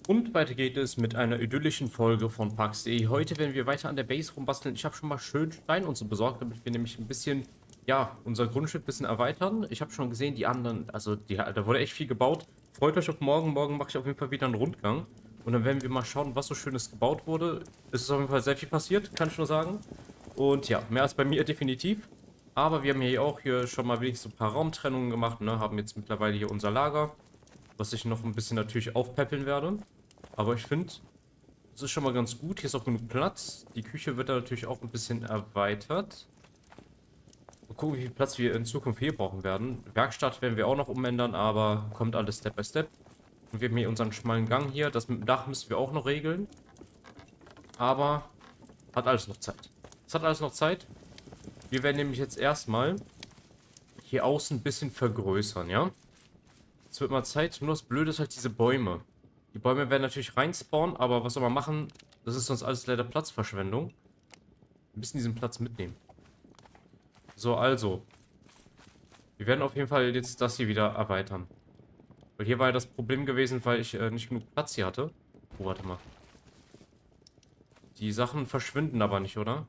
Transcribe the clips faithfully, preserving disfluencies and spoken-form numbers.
Und weiter geht es mit einer idyllischen Folge von Parks.de. Heute werden wir weiter an der Base rumbasteln. Ich habe schon mal schön Stein und so besorgt, damit wir nämlich ein bisschen, ja, unser Grundstück ein bisschen erweitern. Ich habe schon gesehen, die anderen, also die, da wurde echt viel gebaut. Freut euch auf morgen. Morgen mache ich auf jeden Fall wieder einen Rundgang. Und dann werden wir mal schauen, was so Schönes gebaut wurde. Es ist auf jeden Fall sehr viel passiert, kann ich nur sagen. Und ja, mehr als bei mir definitiv. Aber wir haben hier auch hier schon mal wenigstens ein paar Raumtrennungen gemacht, ne? Haben jetzt mittlerweile hier unser Lager, was ich noch ein bisschen natürlich aufpäppeln werde. Aber ich finde, es ist schon mal ganz gut. Hier ist auch genug Platz. Die Küche wird da natürlich auch ein bisschen erweitert. Mal gucken, wie viel Platz wir in Zukunft hier brauchen werden. Werkstatt werden wir auch noch umändern, aber kommt alles Step by Step. Und wir haben hier unseren schmalen Gang hier. Das mit dem Dach müssen wir auch noch regeln. Aber hat alles noch Zeit. Es hat alles noch Zeit. Wir werden nämlich jetzt erstmal hier außen ein bisschen vergrößern, ja? Es wird mal Zeit. Nur das Blöde ist halt diese Bäume. Die Bäume werden natürlich reinspawnen, aber was soll man machen? Das ist sonst alles leider Platzverschwendung. Wir müssen diesen Platz mitnehmen. So, also. Wir werden auf jeden Fall jetzt das hier wieder erweitern. Weil hier war ja das Problem gewesen, weil ich äh, nicht genug Platz hier hatte. Oh, warte mal. Die Sachen verschwinden aber nicht, oder?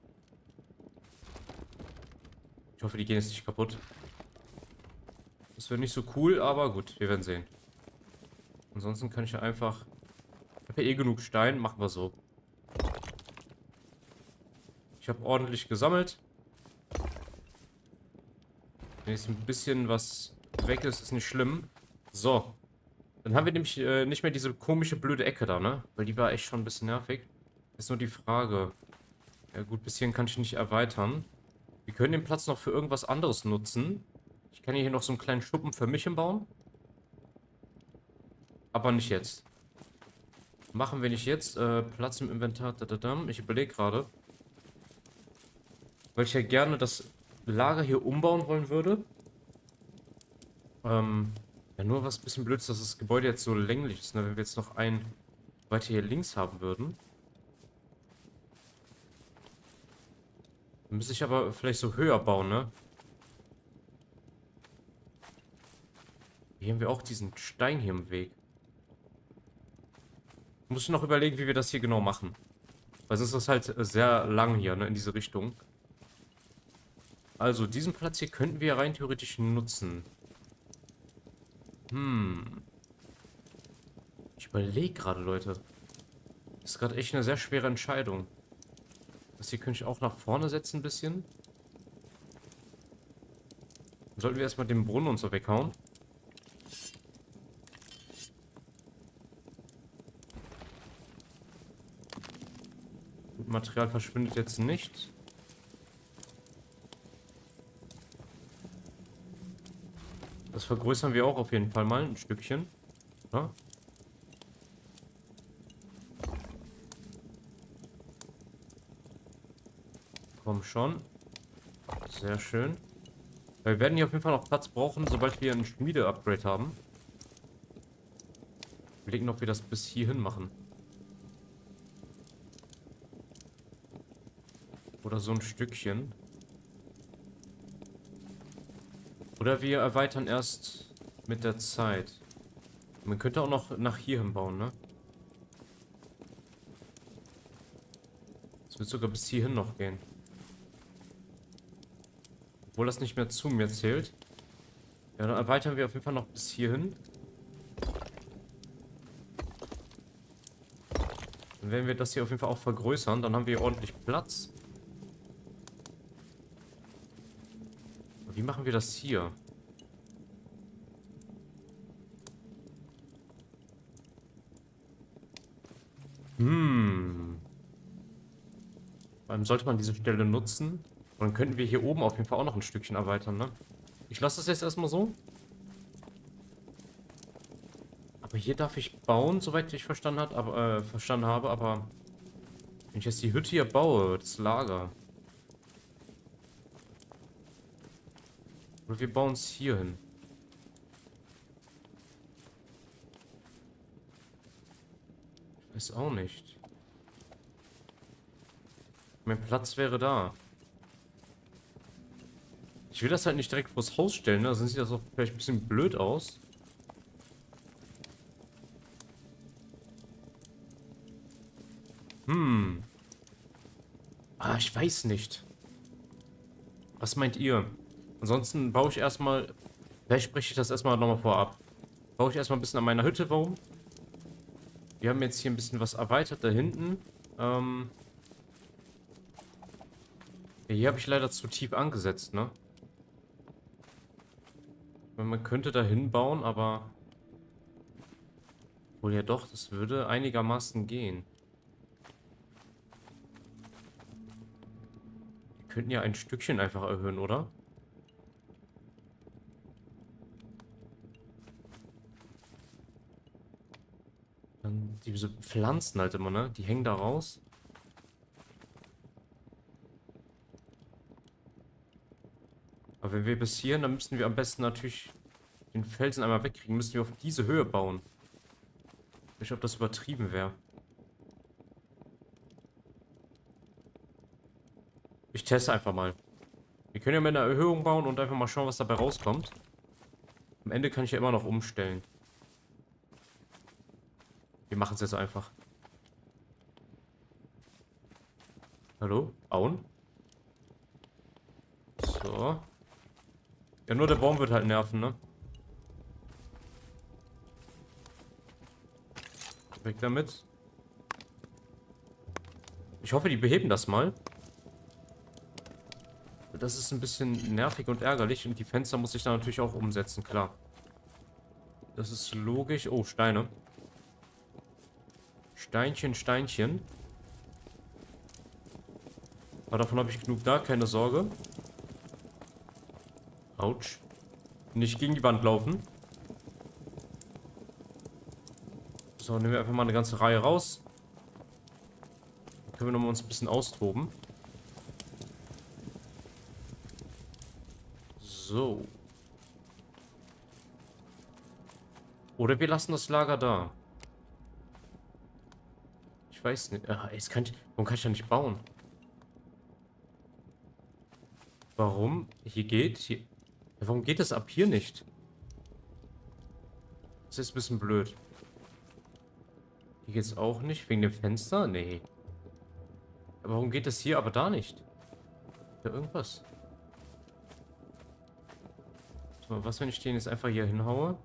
Ich hoffe, die gehen jetzt nicht kaputt. Das wäre nicht so cool, aber gut, wir werden sehen. Ansonsten kann ich ja einfach... Ich habe ja eh genug Stein, machen wir so. Ich habe ordentlich gesammelt. Wenn jetzt ein bisschen was weg ist, ist nicht schlimm. So. Dann haben wir nämlich äh, nicht mehr diese komische, blöde Ecke da, ne? Weil die war echt schon ein bisschen nervig. Ist nur die Frage. Ja gut, bis hierhin kann ich nicht erweitern. Wir können den Platz noch für irgendwas anderes nutzen. Ich kann hier noch so einen kleinen Schuppen für mich bauen. Aber nicht jetzt. Machen wir nicht jetzt. Äh, Platz im Inventar. Dadadam. Ich überlege gerade. Weil ich ja gerne das Lager hier umbauen wollen würde. Ähm, ja, nur was ein bisschen blöd ist, dass das Gebäude jetzt so länglich ist, ne? Wenn wir jetzt noch einen weiter hier links haben würden. Dann müsste ich aber vielleicht so höher bauen, ne? Hier haben wir auch diesen Stein hier im Weg. Muss ich noch überlegen, wie wir das hier genau machen. Weil sonst ist das halt sehr lang hier, ne? In diese Richtung. Also, diesen Platz hier könnten wir rein theoretisch nutzen. Hm. Ich überlege gerade, Leute. Das ist gerade echt eine sehr schwere Entscheidung. Das hier könnte ich auch nach vorne setzen ein bisschen. Dann sollten wir erstmal den Brunnen und so weghauen. Gut, Material verschwindet jetzt nicht. Das vergrößern wir auch auf jeden Fall mal ein Stückchen. Ja? Komm schon. Sehr schön. Wir werden hier auf jeden Fall noch Platz brauchen, sobald wir ein Schmiede-Upgrade haben. Wir legen noch, wie wir das bis hierhin machen. Oder so ein Stückchen. Oder wir erweitern erst mit der Zeit. Man könnte auch noch nach hier hin bauen, ne? Es wird sogar bis hierhin noch gehen. Obwohl das nicht mehr zu mir zählt. Ja, dann erweitern wir auf jeden Fall noch bis hierhin. Dann werden wir das hier auf jeden Fall auch vergrößern. Dann haben wir hier ordentlich Platz. Wie machen wir das hier? Hm. Warum sollte man diese Stelle nutzen? Und dann könnten wir hier oben auf jeden Fall auch noch ein Stückchen erweitern, ne? Ich lasse das jetzt erstmal so. Aber hier darf ich bauen, soweit ich verstanden, hat, aber, äh, verstanden habe. Aber wenn ich jetzt die Hütte hier baue, das Lager. Oder wir bauen es hier hin. Ich weiß auch nicht. Mein Platz wäre da. Ich will das halt nicht direkt vors Haus stellen, ne? Sonst sieht das auch vielleicht ein bisschen blöd aus. Hm. Ah, ich weiß nicht. Was meint ihr? Ansonsten baue ich erstmal... Vielleicht spreche ich das erstmal nochmal vorab. Baue ich erstmal ein bisschen an meiner Hütte rum. Wir haben jetzt hier ein bisschen was erweitert da hinten. Ähm... Ja, hier habe ich leider zu tief angesetzt, ne? Man könnte da hinbauen, aber... Wohl ja doch, das würde einigermaßen gehen. Wir könnten ja ein Stückchen einfach erhöhen, oder? Dann diese Pflanzen halt immer, ne? Die hängen da raus. Aber wenn wir bis hierhin, dann müssen wir am besten natürlich den Felsen einmal wegkriegen. Müssen wir auf diese Höhe bauen. Ich weiß nicht, ob das übertrieben wäre. Ich teste einfach mal. Wir können ja mit einer Erhöhung bauen und einfach mal schauen, was dabei rauskommt. Am Ende kann ich ja immer noch umstellen. Wir machen es jetzt einfach. Hallo? Bauen? So. Ja, nur der Baum wird halt nerven, ne? Weg damit. Ich hoffe, die beheben das mal. Das ist ein bisschen nervig und ärgerlich. Und die Fenster muss ich dann natürlich auch umsetzen, klar. Das ist logisch. Oh, Steine. Steinchen, Steinchen. Aber davon habe ich genug da, keine Sorge. Autsch. Nicht gegen die Wand laufen. So, nehmen wir einfach mal eine ganze Reihe raus. Dann können wir noch mal uns ein bisschen austoben. So. Oder wir lassen das Lager da. Ich weiß nicht. Ah, jetzt kann ich, warum kann ich ja nicht bauen? Warum? Hier geht. Hier, warum geht das ab hier nicht? Das ist ein bisschen blöd. Hier geht es auch nicht. Wegen dem Fenster? Nee. Aber warum geht das hier aber da nicht? Ja, irgendwas. So, was, wenn ich den jetzt einfach hier hinhaue?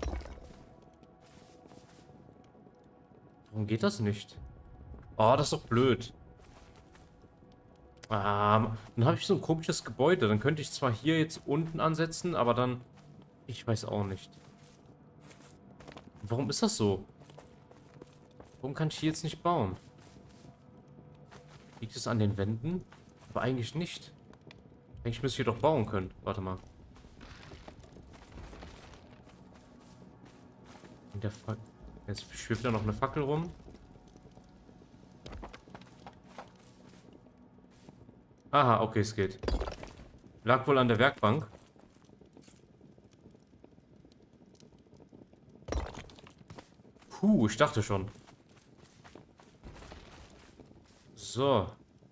Warum geht das nicht? Oh, das ist doch blöd. Ah, dann habe ich so ein komisches Gebäude. Dann könnte ich zwar hier jetzt unten ansetzen, aber dann... Ich weiß auch nicht. Warum ist das so? Warum kann ich hier jetzt nicht bauen? Liegt es an den Wänden? Aber eigentlich nicht. Eigentlich müsste ich hier doch bauen können. Warte mal. In der Fa Jetzt schwirft da noch eine Fackel rum. Aha, okay, es geht. Lag wohl an der Werkbank. Puh, ich dachte schon. So.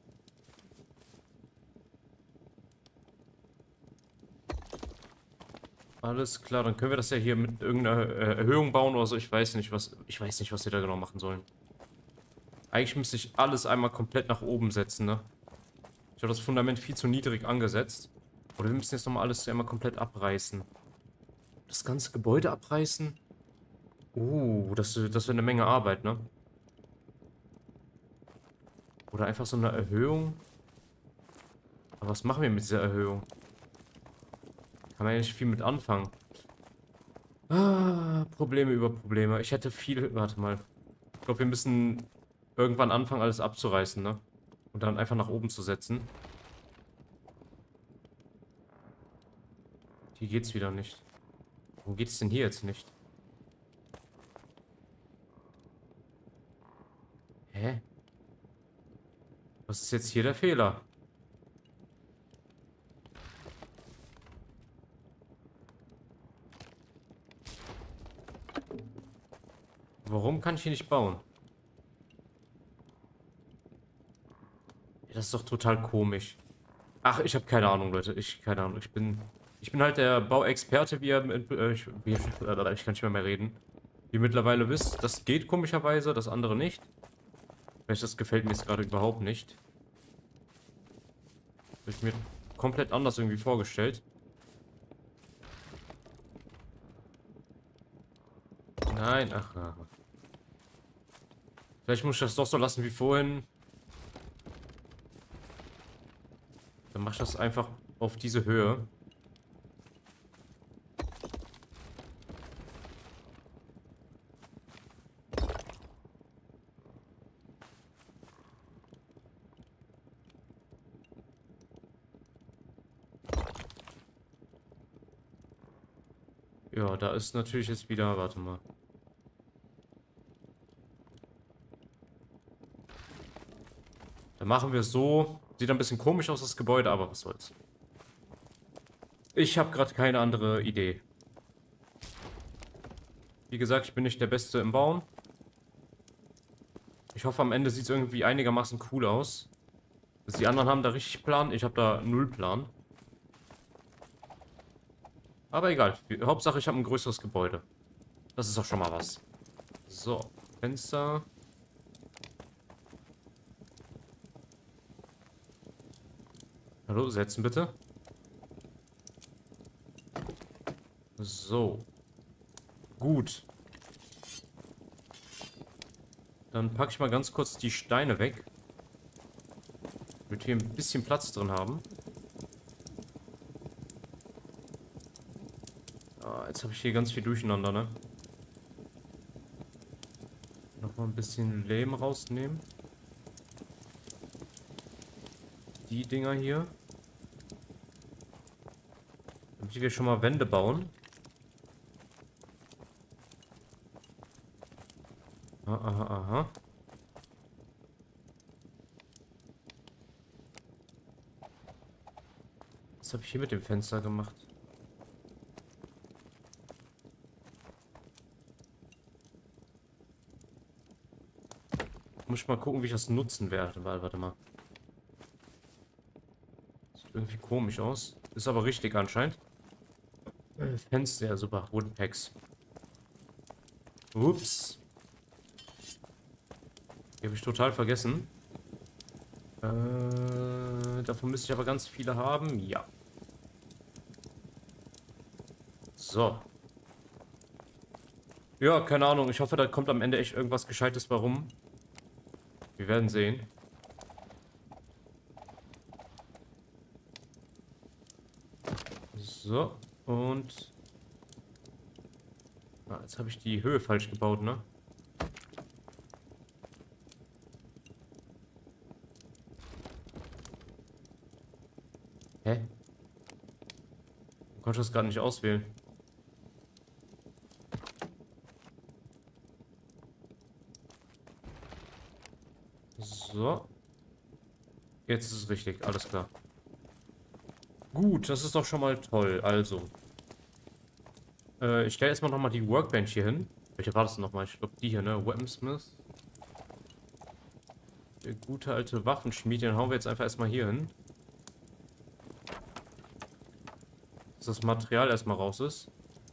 Alles klar, dann können wir das ja hier mit irgendeiner äh, Erhöhung bauen oder so. Ich weiß nicht, was ich weiß nicht, was wir da genau machen sollen. Eigentlich müsste ich alles einmal komplett nach oben setzen, ne? Ich habe das Fundament viel zu niedrig angesetzt. Oder wir müssen jetzt nochmal alles einmal komplett abreißen. Das ganze Gebäude abreißen? Uh, das, das wäre eine Menge Arbeit, ne? Oder einfach so eine Erhöhung. Aber was machen wir mit dieser Erhöhung? Kann man ja nicht viel mit anfangen. Ah, Probleme über Probleme. Ich hätte viel... Warte mal. Ich glaube, wir müssen irgendwann anfangen, alles abzureißen, ne? Und dann einfach nach oben zu setzen. Hier geht's wieder nicht. Warum geht es denn hier jetzt nicht? Hä? Was ist jetzt hier der Fehler? Warum kann ich hier nicht bauen? Ja, das ist doch total komisch. Ach, ich habe keine Ahnung, Leute. Ich, keine Ahnung. Ich bin, ich bin halt der Bauexperte, wie ihr, äh, ich, wie, ich kann nicht mehr, mehr reden. Wie ihr mittlerweile wisst, das geht komischerweise, das andere nicht. weiß, das gefällt mir jetzt gerade überhaupt nicht. Habe ich mir komplett anders irgendwie vorgestellt. Nein, ach. ach. Vielleicht muss ich das doch so lassen wie vorhin. Dann mach ich das einfach auf diese Höhe. Ja, da ist natürlich jetzt wieder, warte mal. Dann machen wir es so. Sieht ein bisschen komisch aus, das Gebäude, aber was soll's. Ich habe gerade keine andere Idee. Wie gesagt, ich bin nicht der Beste im Bauen. Ich hoffe, am Ende sieht es irgendwie einigermaßen cool aus. Die anderen haben da richtig Plan, ich habe da null Plan. Aber egal. Hauptsache, ich habe ein größeres Gebäude. Das ist auch schon mal was. So, Fenster. Hallo, setzen bitte. So. Gut. Dann packe ich mal ganz kurz die Steine weg. Damit wir ein bisschen Platz drin haben. Ah, jetzt habe ich hier ganz viel durcheinander, ne? Nochmal ein bisschen Lehm rausnehmen. Die Dinger hier. Damit wir schon mal Wände bauen. Aha, aha, aha. Was habe ich hier mit dem Fenster gemacht? Muss ich mal gucken, wie ich das nutzen werde. Warte mal. Sieht irgendwie komisch aus. Ist aber richtig anscheinend. Fenster, ja super. Wooden Packs. Ups. Die habe ich total vergessen. Äh, davon müsste ich aber ganz viele haben. Ja. So. Ja, keine Ahnung. Ich hoffe, da kommt am Ende echt irgendwas Gescheites bei rum. Wir werden sehen. So. Und... Ah, jetzt habe ich die Höhe falsch gebaut, ne? Hä? Ich konnte das gerade nicht auswählen. So. Jetzt ist es richtig, alles klar. Gut, das ist doch schon mal toll. Also. Äh, ich stelle erstmal nochmal die Workbench hier hin. Welche war das denn nochmal? Ich glaube die hier, ne? Weaponsmith. Der gute alte Waffenschmied, den hauen wir jetzt einfach erstmal hier hin. Dass das Material erstmal raus ist.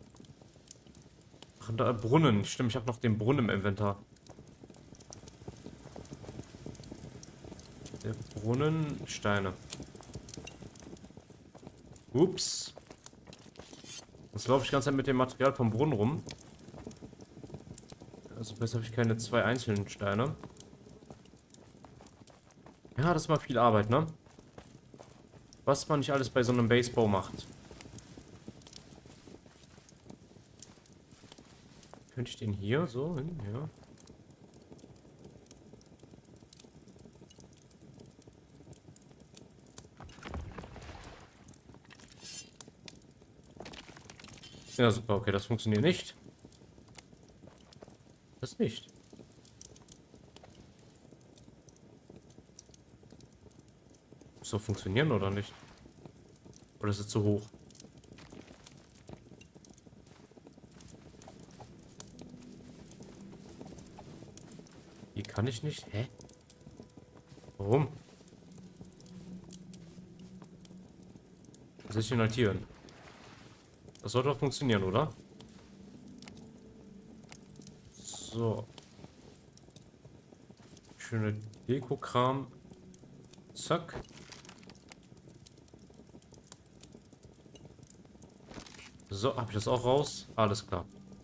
Ach, da Brunnen. Stimmt, ich habe noch den Brunnen im Inventar. Der Brunnen, Steine. Ups. Jetzt laufe ich die ganze Zeit mit dem Material vom Brunnen rum. Also besser habe ich keine zwei einzelnen Steine. Ja, das ist mal viel Arbeit, ne? Was man nicht alles bei so einem Basebau macht. Könnte ich den hier so hin? Ja. Ja, super. Okay, das funktioniert nicht. Das nicht. Muss doch funktionieren, oder nicht? Oder ist es zu hoch? Hier kann ich nicht. Hä? Warum? Was soll ich denn haltieren? Das sollte doch funktionieren, oder? So. Ich schöne Deko-Kram. Zack. So, habe ich das auch raus. Alles klar.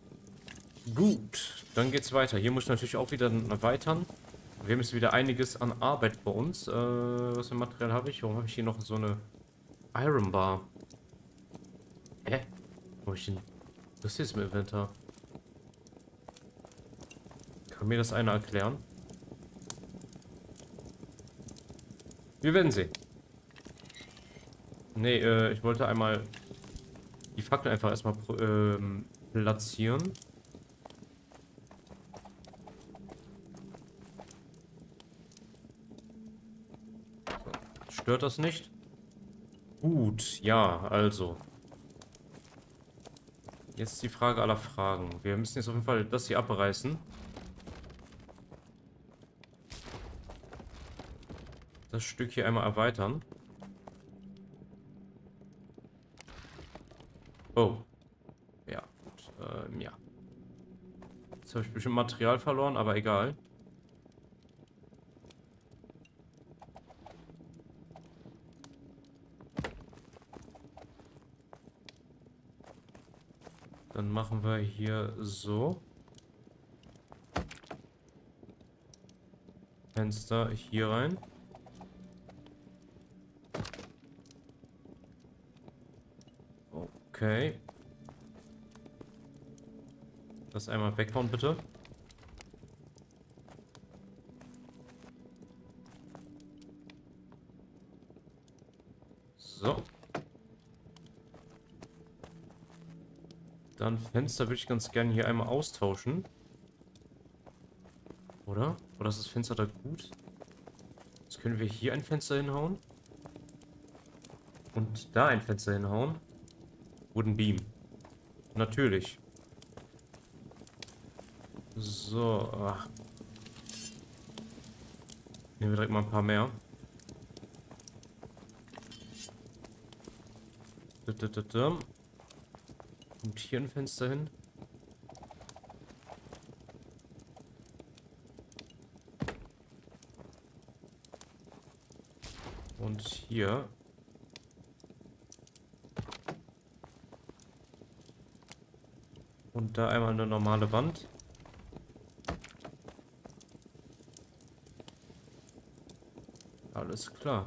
Gut, dann geht's weiter. Hier muss ich natürlich auch wieder erweitern. Wir haben jetzt wieder einiges an Arbeit bei uns. Äh, was für Material habe ich? Warum habe ich hier noch so eine Iron Bar? Hä? Wo hab ich denn das hier ist im Inventar? Kann mir das einer erklären? Wir werden sehen. Nee, äh, ich wollte einmal die Fackel einfach erstmal ähm, platzieren. So. Stört das nicht? Gut, ja, also. Jetzt die Frage aller Fragen. Wir müssen jetzt auf jeden Fall das hier abreißen. Das Stück hier einmal erweitern. Oh. Ja, gut. Ähm, ja. Jetzt habe ich bestimmt Material verloren, aber egal. Dann machen wir hier so. Fenster hier rein. Okay. Das einmal weghauen, bitte. So. Dann Fenster würde ich ganz gerne hier einmal austauschen. Oder? Oder ist das Fenster da gut? Jetzt können wir hier ein Fenster hinhauen. Und da ein Fenster hinhauen. Wooden Beam. Natürlich. So. Ach. Nehmen wir direkt mal ein paar mehr. Und hier ein Fenster hin. Und hier. Und da einmal eine normale Wand. Alles klar.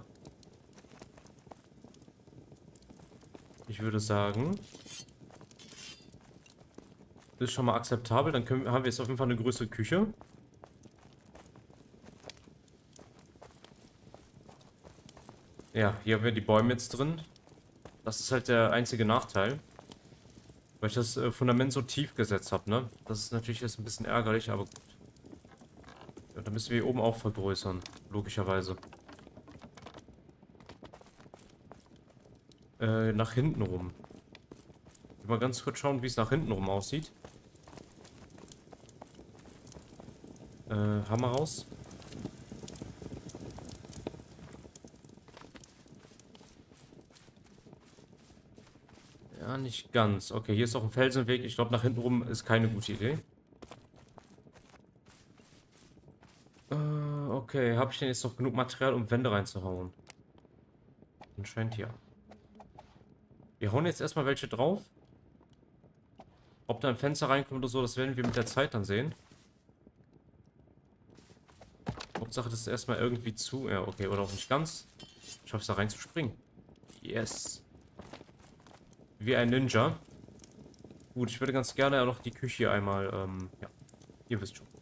Ich würde sagen, ist schon mal akzeptabel. Dann können, haben wir jetzt auf jeden Fall eine größere Küche. Ja, hier haben wir die Bäume jetzt drin. Das ist halt der einzige Nachteil. Weil ich das äh, Fundament so tief gesetzt habe, ne? Das ist natürlich jetzt ein bisschen ärgerlich, aber gut. Ja, dann müssen wir hier oben auch vergrößern. Logischerweise. Äh, nach hinten rum. Ich will mal ganz kurz schauen, wie es nach hinten rum aussieht. Äh, Hammer raus. Ja, nicht ganz. Okay, hier ist auch ein Felsenweg. Ich glaube, nach hinten rum ist keine gute Idee. Äh, okay. Habe ich denn jetzt noch genug Material, um Wände reinzuhauen? Anscheinend ja. Wir hauen jetzt erstmal welche drauf. Ob da ein Fenster reinkommt oder so, das werden wir mit der Zeit dann sehen. Hauptsache, das ist erstmal irgendwie zu. Ja, okay, oder auch nicht ganz. Ich schaffe es da reinzuspringen. Yes. Wie ein Ninja. Gut, ich würde ganz gerne noch die Küche einmal, ähm, ja, ihr wisst schon.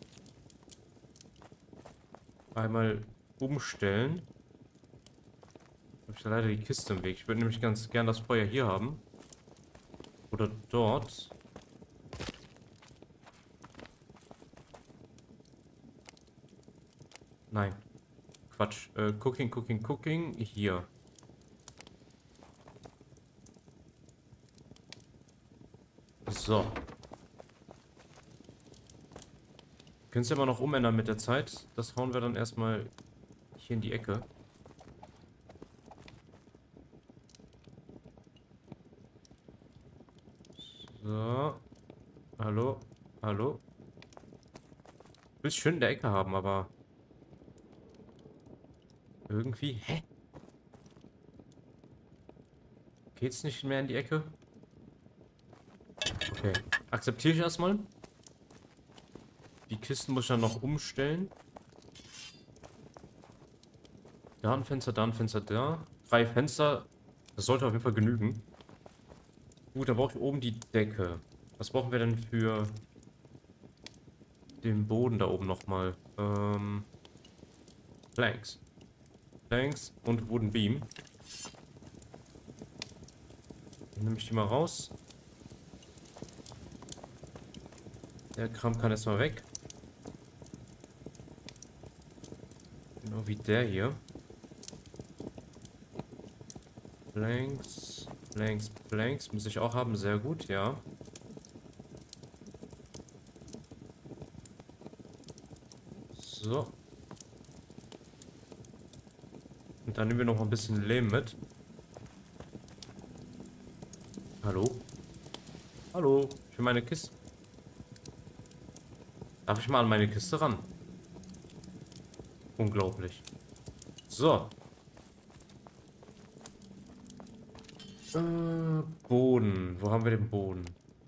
Einmal umstellen. Habe ich da leider die Kiste im Weg. Ich würde nämlich ganz gern das Feuer hier haben. Oder dort. Nein. Quatsch. Äh, Cooking, Cooking, Cooking. Hier. So. Können es ja immer noch umändern mit der Zeit. Das hauen wir dann erstmal hier in die Ecke. So. Hallo. Hallo. Ich will es schön in der Ecke haben, aber Irgendwie. Hä? Geht's nicht mehr in die Ecke? Okay. Akzeptiere ich erstmal. Die Kisten muss ich dann noch umstellen. Da ein Fenster, da ein Fenster, da. Drei Fenster. Das sollte auf jeden Fall genügen. Gut, dann brauche ich oben die Decke. Was brauchen wir denn für den Boden da oben nochmal? Ähm, Planks. Planks und Wooden Beam. Dann nehme ich die mal raus. Der Kram kann erstmal weg. Genau wie der hier. Planks, Planks, Planks. Muss ich auch haben. Sehr gut, ja. So. Und dann nehmen wir noch ein bisschen Lehm mit. Hallo? Hallo? Ich will meine Kiste. Darf ich mal an meine Kiste ran? Unglaublich. So. Äh, Boden. Wo haben wir den Boden?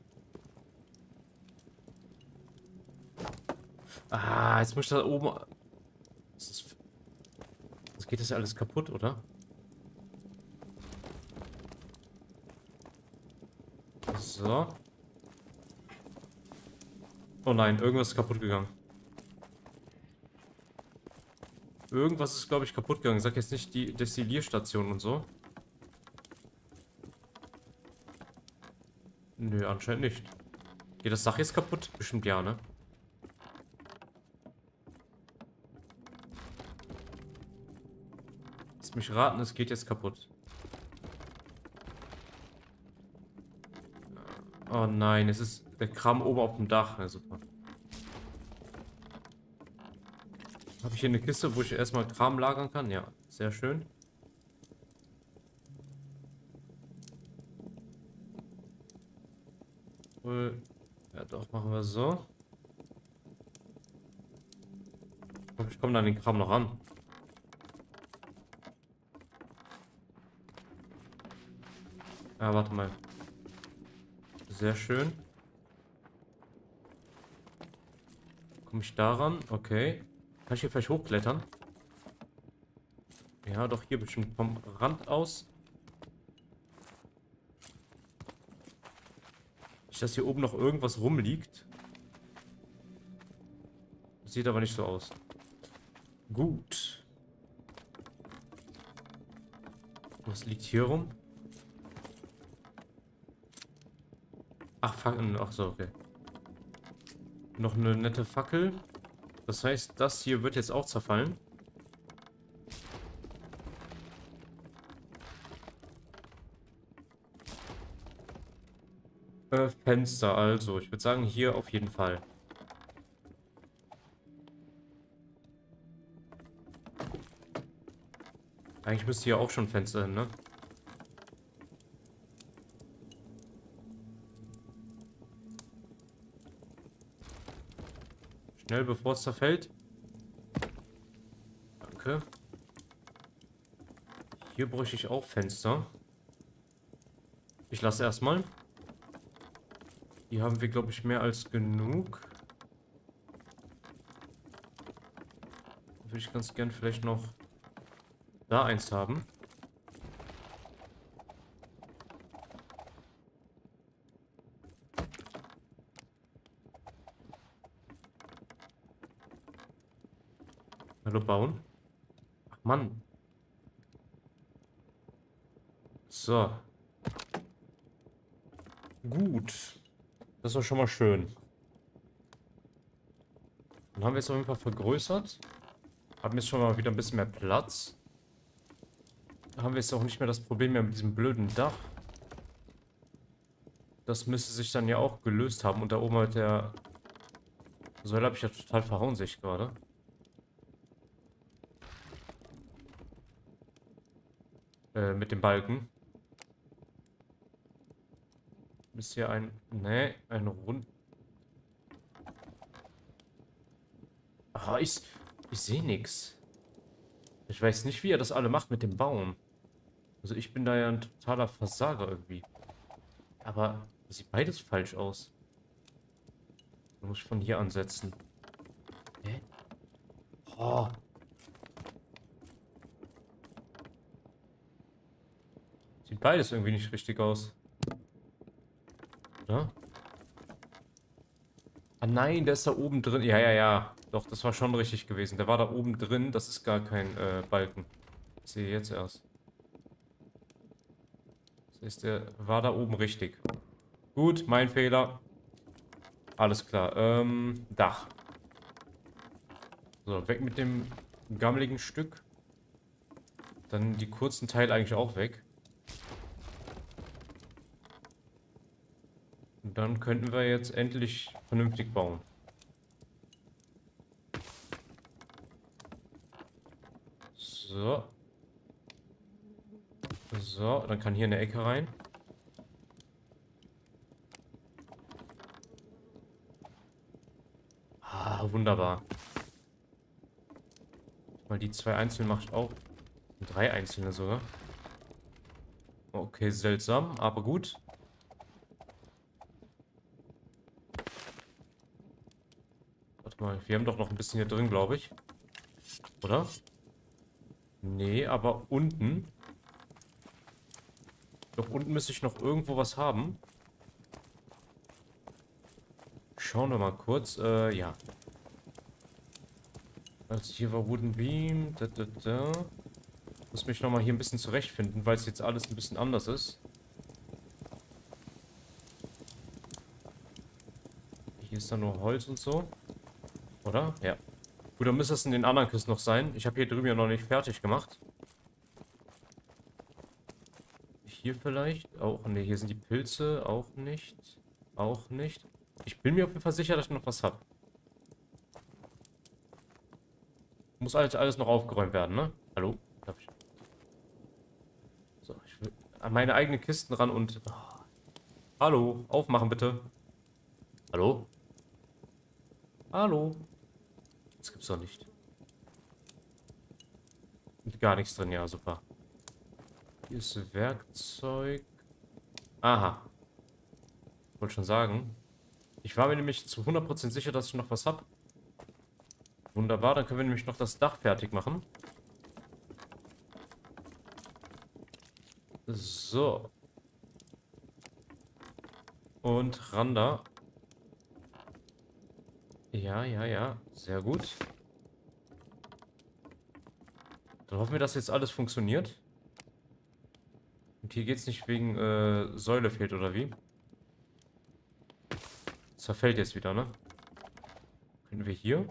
Ah, jetzt muss ich da oben... Das ist... Das geht das ja alles kaputt, oder? So. Oh nein, irgendwas ist kaputt gegangen. Irgendwas ist, glaube ich, kaputt gegangen. Sag jetzt nicht die Destillierstation und so. Nö, anscheinend nicht. Geht das Dach jetzt kaputt? Bestimmt ja, ne? Lass mich raten, es geht jetzt kaputt. Oh nein, es ist der Kram oben auf dem Dach. Ja, super. Habe ich hier eine Kiste, wo ich erstmal Kram lagern kann? Ja, sehr schön. Ja, doch, machen wir so. Ich hoffe, ich komme an den Kram noch ran. Ja, warte mal. Sehr schön. Komme ich daran? Okay. Kann ich hier vielleicht hochklettern? Ja, doch hier bestimmt vom Rand aus. Nicht, dass hier oben noch irgendwas rumliegt. Sieht aber nicht so aus. Gut. Was liegt hier rum? Ach, Fackeln. Ach so, okay. Noch eine nette Fackel. Das heißt, das hier wird jetzt auch zerfallen. Äh, Fenster, also. Ich würde sagen, hier auf jeden Fall. Eigentlich müsste hier auch schon Fenster hin, ne? Schnell, bevor es zerfällt. Danke. Hier bräuchte ich auch Fenster. Ich lasse erstmal. Hier haben wir, glaube ich, mehr als genug. Würde ich ganz gern vielleicht noch da eins haben. Hallo, bauen. Ach, Mann. So. Gut. Das war schon mal schön. Dann haben wir es auf jeden Fall vergrößert. Haben jetzt schon mal wieder ein bisschen mehr Platz. Haben wir jetzt auch nicht mehr das Problem mehr mit diesem blöden Dach. Das müsste sich dann ja auch gelöst haben. Und da oben halt der Säule habe ich ja total verhauen, sehe ich gerade. Äh, mit dem Balken. Ist hier ein... Ne, ein Rund... Ah, ich... Ich sehe nichts. Ich weiß nicht, wie er das alle macht mit dem Bauen. Also ich bin da ja ein totaler Versager irgendwie. Aber sieht beides falsch aus. Da muss ich von hier ansetzen. Hä? Oh. Sieht beides irgendwie nicht richtig aus. Oder? Ah nein, der ist da oben drin. Ja, ja, ja. Doch, das war schon richtig gewesen. Der war da oben drin. Das ist gar kein äh, Balken. Ich sehe jetzt erst. Das heißt, der war da oben richtig. Gut, mein Fehler. Alles klar. Ähm, Dach. So, weg mit dem gammeligen Stück. Dann die kurzen Teile eigentlich auch weg. Und dann könnten wir jetzt endlich vernünftig bauen. So. So, dann kann hier eine Ecke rein. Ah, wunderbar. Mal die zwei einzelnen mache ich auch. Drei einzelne sogar. Okay, seltsam, aber gut. Warte mal, wir haben doch noch ein bisschen hier drin, glaube ich. Oder? Nee, aber unten. Doch unten müsste ich noch irgendwo was haben. Schauen wir mal kurz. Äh, ja. Also hier war Wooden Beam. Da, da, da. Muss mich nochmal hier ein bisschen zurechtfinden, weil es jetzt alles ein bisschen anders ist. Hier ist dann nur Holz und so. Oder? Ja. Gut, dann müsste es in den anderen Kisten noch sein. Ich habe hier drüben ja noch nicht fertig gemacht. Hier vielleicht? Auch ne, hier sind die Pilze. Auch nicht. Auch nicht. Ich bin mir auf jeden Fall sicher, dass ich noch was habe. Muss alles, alles noch aufgeräumt werden, ne? Hallo? Darf ich? So, ich will an meine eigenen Kisten ran und... Oh. Hallo, aufmachen bitte. Hallo? Hallo? Das gibt's doch nicht. Und gar nichts drin, ja, super. Hier ist Werkzeug. Aha. Wollte schon sagen. Ich war mir nämlich zu hundert Prozent sicher, dass ich noch was habe. Wunderbar, dann können wir nämlich noch das Dach fertig machen. So. Und ran da. Ja, ja, ja. Sehr gut. Dann hoffen wir, dass jetzt alles funktioniert. Und hier geht es nicht wegen äh, Säule fehlt oder wie? Zerfällt jetzt wieder, ne? Können wir hier?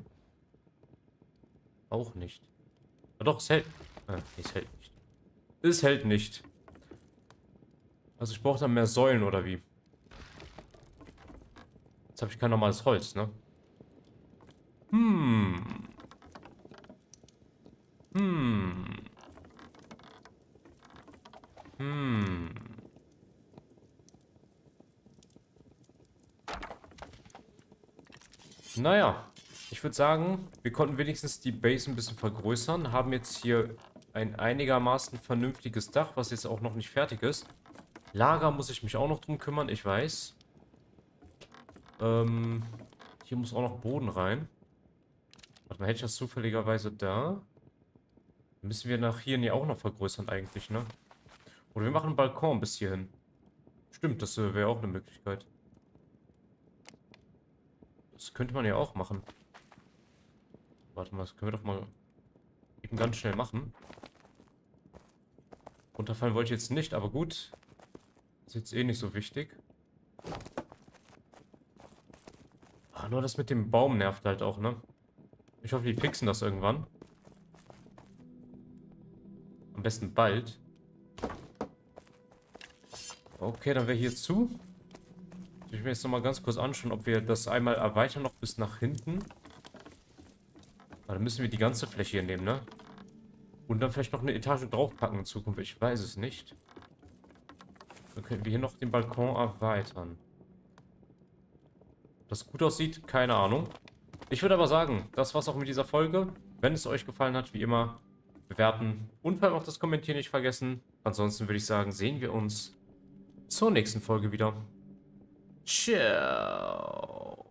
Auch nicht. Ah, doch, es hält. Ah, nee, es hält nicht. Es hält nicht. Also ich brauche dann mehr Säulen oder wie? Jetzt habe ich kein normales Holz, ne? Hm. Hm. Hm. Naja, ich würde sagen, wir konnten wenigstens die Base ein bisschen vergrößern, haben jetzt hier ein einigermaßen vernünftiges Dach, was jetzt auch noch nicht fertig ist. Lager muss ich mich auch noch drum kümmern, ich weiß. Ähm, hier muss auch noch Boden rein. Warte mal, hätte ich das zufälligerweise da? Müssen wir nach hier auch noch vergrößern eigentlich, ne? Oder wir machen einen Balkon bis hierhin. Stimmt, das äh, wäre auch eine Möglichkeit. Das könnte man ja auch machen. Warte mal, das können wir doch mal eben ganz schnell machen. Runterfallen wollte ich jetzt nicht, aber gut. Ist jetzt eh nicht so wichtig. Ah, nur das mit dem Baum nervt halt auch, ne? Ich hoffe, die fixen das irgendwann. Am besten bald. Okay, dann wäre hier zu. Ich will mir jetzt nochmal ganz kurz anschauen, ob wir das einmal erweitern noch bis nach hinten. Aber dann müssen wir die ganze Fläche hier nehmen, ne? Und dann vielleicht noch eine Etage draufpacken in Zukunft. Ich weiß es nicht. Dann könnten wir hier noch den Balkon erweitern. Ob das gut aussieht, keine Ahnung. Ich würde aber sagen, das war's auch mit dieser Folge. Wenn es euch gefallen hat, wie immer, bewerten und vor allem auch das Kommentieren nicht vergessen. Ansonsten würde ich sagen, sehen wir uns zur nächsten Folge wieder. Ciao.